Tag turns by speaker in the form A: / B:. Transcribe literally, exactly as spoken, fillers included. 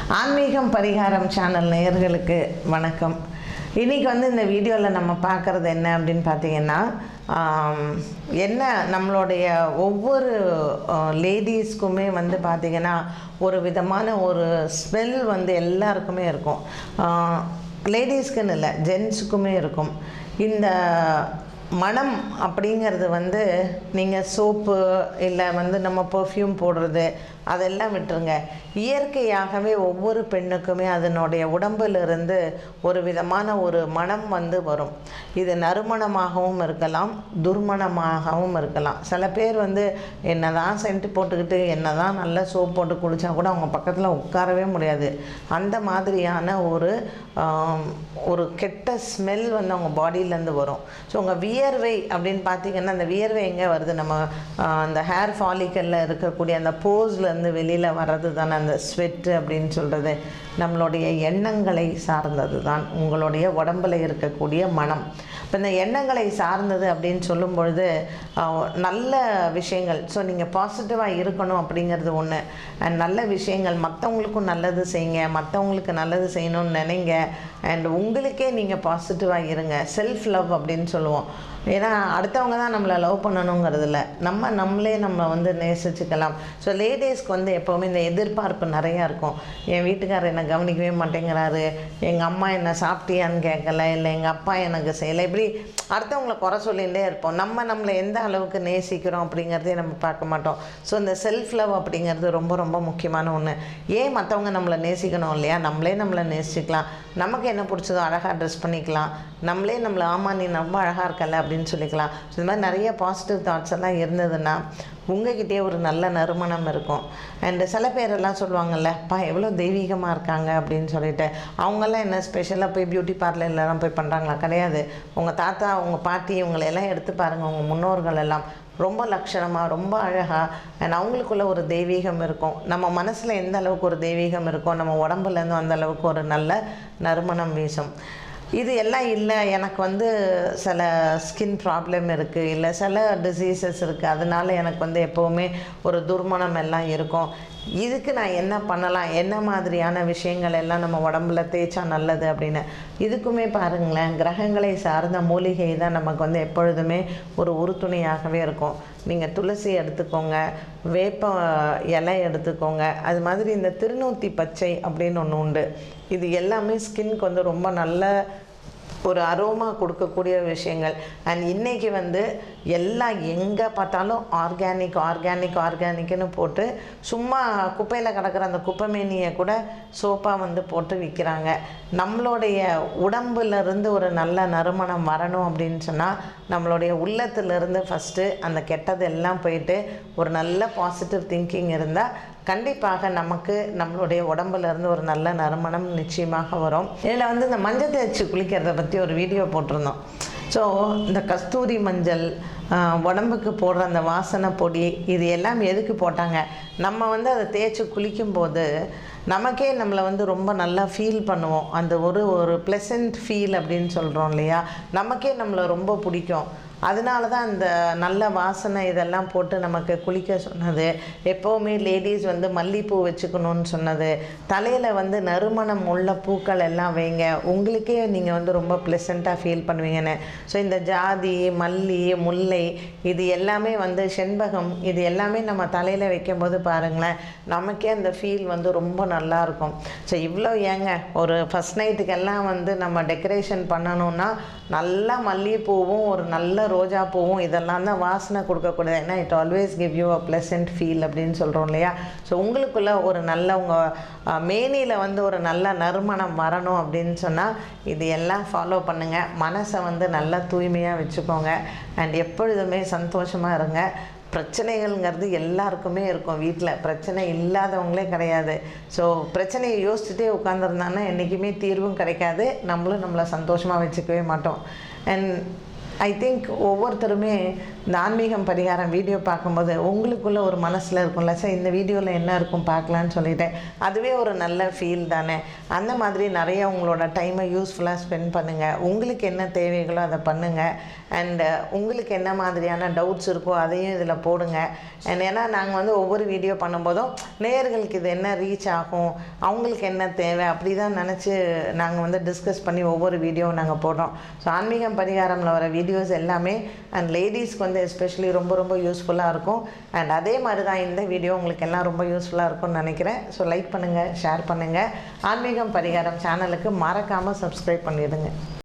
A: ஆன்மீகம் பரிகாரம் சேனல் நேயர்களுக்கு வணக்கம். இன்றைக்கி வந்து இந்த வீடியோவில் நம்ம பார்க்குறது என்ன அப்படின்னு பார்த்தீங்கன்னா, என்ன நம்மளுடைய ஒவ்வொரு லேடிஸ்க்குமே வந்து பார்த்திங்கன்னா ஒரு விதமான ஒரு ஸ்மெல் வந்து எல்லாருக்குமே இருக்கும். லேடிஸ்க்குன்னு இல்லை, ஜென்ஸுக்குமே இருக்கும். இந்த மனம் அப்படிங்கிறது வந்து நீங்கள் சோப்பு இல்லை வந்து நம்ம பர்ஃப்யூம் போடுறது அதெல்லாம் விட்டுருங்க. இயற்கையாகவே ஒவ்வொரு பெண்ணுக்குமே அதனுடைய உடம்பிலிருந்து ஒரு விதமான ஒரு மனம் வந்து வரும். இது நறுமணமாகவும் இருக்கலாம், துர்மணமாகவும் இருக்கலாம். சில பேர் வந்து என்ன தான் சென்ட் போட்டுக்கிட்டு என்ன தான் நல்ல சோப் போட்டு குளித்தா கூட அவங்க பக்கத்தில் உட்காரவே முடியாது. அந்த மாதிரியான ஒரு ஒரு கெட்ட ஸ்மெல் வந்து அவங்க பாடியிலேருந்து வரும். ஸோ உங்கள் வியர்வை அப்படின்னு பார்த்தீங்கன்னா, அந்த வியர்வை எங்கே வருது? நம்ம அந்த ஹேர் ஃபாலிக்கலில் இருக்கக்கூடிய அந்த போஸ்லேருந்து வெளியில் வர்றது தானே அந்த ஸ்வெட்டு அப்படின்னு சொல்கிறது. நம்மளுடைய எண்ணங்களை சார்ந்தது தான் உங்களுடைய உடம்பில் இருக்கக்கூடிய மனம். இப்போ இந்த எண்ணங்களை சார்ந்தது அப்படின்னு சொல்லும் பொழுது நல்ல விஷயங்கள், ஸோ நீங்கள் பாசிட்டிவாக இருக்கணும் அப்படிங்கிறது ஒன்று. அண்ட் நல்ல விஷயங்கள், மற்றவங்களுக்கும் நல்லது செய்யுங்க, மற்றவங்களுக்கு நல்லது செய்யணும்னு நினைங்க. அண்ட் உங்களுக்கே நீங்கள் பாசிட்டிவாக இருங்க. செல்ஃப் லவ் அப்படின்னு சொல்லுவோம். ஏன்னா அடுத்தவங்க தான் நம்மளை லவ் பண்ணணுங்கிறது இல்லை, நம்ம நம்மளே நம்ம வந்து நேசிச்சுக்கலாம். ஸோ லேடிஸ்க்கு வந்து எப்போவுமே இந்த எதிர்பார்ப்பு நிறையா இருக்கும். என் வீட்டுக்காரர் என்னை கவனிக்கவே மாட்டேங்கிறாரு, எங்கள் அம்மா என்னை சாப்பிட்டியான்னு கேட்கல, இல்லை எங்கள் அப்பா எனக்கு செய்யலை, இப்படி அடுத்தவங்களை குறை சொல்லிகிட்டே இருப்போம். நம்ம நம்மளை எந்த அளவுக்கு நேசிக்கிறோம் அப்படிங்கிறதே நம்ம பார்க்க மாட்டோம். ஸோ இந்த செல்ஃப் லவ் அப்படிங்கிறது ரொம்ப ரொம்ப முக்கியமான ஒன்று. ஏன் மற்றவங்க நம்மளை நேசிக்கணும் இல்லையா? நம்மளே நம்மளை நேசிக்கலாம். நமக்கு என்ன பிடிச்சதோ அழகாக ட்ரெஸ் பண்ணிக்கலாம், நம்மளே நம்மளை ஆமாம் நீ ரொம்ப அழகாக இருக்கல அப்படின்னு சொல்லிக்கலாம். ஸோ இது மாதிரி நிறைய பாசிட்டிவ் தாட்ஸ் எல்லாம் இருந்ததுன்னா உங்கள்கிட்டயே ஒரு நல்ல நறுமணம் இருக்கும். அண்டு சில பேரெல்லாம் சொல்லுவாங்கள்ல, பா எவ்வளோ தெய்வீகமாக இருக்காங்க அப்படின்னு சொல்லிட்டு. அவங்கெல்லாம் என்ன ஸ்பெஷலாக போய் பியூட்டி பார்லர்லாம் போய் பண்ணுறாங்களா? கிடையாது. உங்கள் தாத்தா உங்கள் பாட்டி இவங்களெல்லாம் எடுத்து பாருங்கள், உங்கள் முன்னோர்கள் எல்லாம் ரொம்ப லட்சணமாக ரொம்ப அழகாக அண்ட் அவங்களுக்குள்ள ஒரு தெய்வீகம் இருக்கும். நம்ம மனசில் எந்த அளவுக்கு ஒரு தெய்வீகம் இருக்கும், நம்ம உடம்புலேருந்து அந்த அளவுக்கு ஒரு நல்ல நறுமணம் வீசும். இது எல்லாம் இல்லை, எனக்கு வந்து சில ஸ்கின் ப்ராப்ளம் இருக்குது, இல்லை சில டிசீசஸ் இருக்குது, அதனால் எனக்கு வந்து எப்போவுமே ஒரு துர்மணம் எல்லாம் இருக்கும். இதுக்கு நான் என்ன பண்ணலாம், என்ன மாதிரியான விஷயங்கள் எல்லாம் நம்ம உடம்புல தேய்ச்சா நல்லது அப்படின்னு. இதுக்குமே பாருங்களேன், கிரகங்களை சார்ந்த மூலிகை தான் நமக்கு வந்து எப்பொழுதுமே ஒரு உறுதுணையாகவே இருக்கும். நீங்கள் துளசி எடுத்துக்கோங்க, வேப்ப இலை எடுத்துக்கோங்க, அது மாதிரி இந்த திருநூற்றி பச்சை அப்படின்னு ஒன்று உண்டு. இது எல்லாமே ஸ்கின்க்கு வந்து ரொம்ப நல்ல ஒரு அரோமா கொடுக்கக்கூடிய விஷயங்கள். அண்ட் இன்றைக்கி வந்து எல்லாம் எங்கே பார்த்தாலும் ஆர்கானிக் ஆர்கானிக் ஆர்கானிக்னு போட்டு சும்மா குப்பையில் கிடக்கிற அந்த குப்பைமேனியை கூட சோப்பாக வந்து போட்டு விற்கிறாங்க. நம்மளுடைய உடம்புலேருந்து ஒரு நல்ல நறுமணம் வரணும் அப்படின்னு சொன்னால் நம்மளுடைய உள்ளத்துலேருந்து ஃபஸ்ட்டு அந்த கெட்டது எல்லாம் போயிட்டு ஒரு நல்ல பாசிட்டிவ் திங்கிங் இருந்தால் கண்டிப்பாக நமக்கு நம்மளுடைய உடம்புலேருந்து ஒரு நல்ல நறுமணம் நிச்சயமாக வரும். இதில் வந்து இந்த மஞ்சள் தேய்ச்சி குளிக்கிறத பற்றி ஒரு வீடியோ போட்டிருந்தோம். ஸோ இந்த கஸ்தூரி மஞ்சள், உடம்புக்கு போடுற அந்த வாசனை பொடி, இது எல்லாம் எதுக்கு போட்டாங்க? நம்ம வந்து அதை தேய்ச்சி குளிக்கும்போது நமக்கே நம்மளை வந்து ரொம்ப நல்லா ஃபீல் பண்ணுவோம். அந்த ஒரு ஒரு ப்ளசண்ட் ஃபீல் அப்படின்னு சொல்கிறோம் இல்லையா? நமக்கே நம்மளை ரொம்ப பிடிக்கும். அதனால தான் அந்த நல்ல வாசனை இதெல்லாம் போட்டு நமக்கு குளிக்க சொன்னது. எப்போவுமே லேடிஸ் வந்து மல்லிகைப்பூ வச்சுக்கணும்னு சொன்னது. தலையில் வந்து நறுமணம் உள்ள பூக்கள் எல்லாம் வைங்க, உங்களுக்கே நீங்கள் வந்து ரொம்ப ப்ளசண்ட்டாக ஃபீல் பண்ணுவீங்கன்னு. ஸோ இந்த ஜாதி, மல்லி, முல்லை, இது எல்லாமே வந்து செண்பகம், இது எல்லாமே நம்ம தலையில் வைக்கும்போது பாருங்களேன், நமக்கே அந்த ஃபீல் வந்து ரொம்ப நல்லாயிருக்கும். ஸோ இவ்வளோ ஏங்க ஒரு ஃபஸ்ட் நைட்டுக்கெல்லாம் வந்து நம்ம டெக்கரேஷன் பண்ணணுன்னா நல்லா மல்லிகைப்பூவும் ஒரு நல்ல ரோஜா பூவும் இதெல்லாம் தான் வாசனை கொடுக்கக்கூடாது. ஏன்னா it always give you a pleasant feel அப்படின்னு சொல்கிறோம் இல்லையா? ஸோ உங்களுக்குள்ளே ஒரு நல்ல உங்கள் மேனியில் வந்து ஒரு நல்ல நறுமணம் வரணும் அப்படின்னு சொன்னால் இது எல்லாம் ஃபாலோ பண்ணுங்கள். மனசை வந்து நல்லா தூய்மையாக வச்சுக்கோங்க. அண்ட் எப்பொழுதுமே சந்தோஷமாக இருங்க. பிரச்சனைகள்ங்கிறது எல்லாருக்குமே இருக்கும். வீட்டில் பிரச்சனை இல்லாதவங்களே கிடையாது. ஸோ பிரச்சனையை யோசிச்சுட்டே உட்காந்துருந்தாங்கன்னா என்றைக்குமே தீர்வும் கிடைக்காது, நம்மளும் நம்மளை சந்தோஷமாக வச்சுக்கவே மாட்டோம். அண்ட் ஐ திங்க் ஒவ்வொருத்தருமே இந்த ஆன்மீகம் பரிகாரம் வீடியோ பார்க்கும்போது உங்களுக்குள்ளே ஒரு மனசில் இருக்கும்ல, சார் இந்த வீடியோவில் என்ன இருக்கும் பார்க்கலான்னு சொல்லிட்டேன், அதுவே ஒரு நல்ல ஃபீல் தானே. அந்த மாதிரி நிறைய உங்களோட டைமை யூஸ்ஃபுல்லாக ஸ்பெண்ட் பண்ணுங்கள். உங்களுக்கு என்ன தேவைகளோ அதை பண்ணுங்கள். அண்டு உங்களுக்கு என்ன மாதிரியான டவுட்ஸ் இருக்கோ அதையும் இதில் போடுங்க. அண்ட் ஏன்னா நாங்கள் வந்து ஒவ்வொரு வீடியோ பண்ணும்போதும் நேயர்களுக்கு இது என்ன ரீச் ஆகும், அவங்களுக்கு என்ன தேவை, அப்படி தான் நினச்சி நாங்கள் வந்து டிஸ்கஸ் பண்ணி ஒவ்வொரு வீடியோவும் நாங்கள் போடுறோம். ஸோ ஆன்மீகம் பரிகாரமில் வர வீடியோஸ் எல்லாமே அண்ட் லேடிஸ்க்கு வந்து எஸ்பெஷலி ரொம்ப ரொம்ப யூஸ்ஃபுல்லாக இருக்கும். அண்ட் அதே மாதிரி தான் இந்த வீடியோ உங்களுக்கு எல்லாம் ரொம்ப யூஸ்ஃபுல்லாக இருக்கும்னு நினைக்கிறேன். ஸோ லைக் பண்ணுங்கள், ஷேர் பண்ணுங்கள். ஆன்மீகம் பரிகாரம் சேனலுக்கு மறக்காமல் சப்ஸ்கிரைப் பண்ணிவிடுங்க.